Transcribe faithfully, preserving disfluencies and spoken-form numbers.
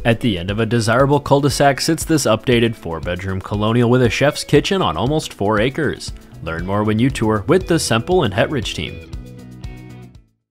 At the end of a desirable cul-de-sac sits this updated four bedroom colonial with a chef's kitchen on almost four acres. Learn more when you tour with the Semple and Hettrich team.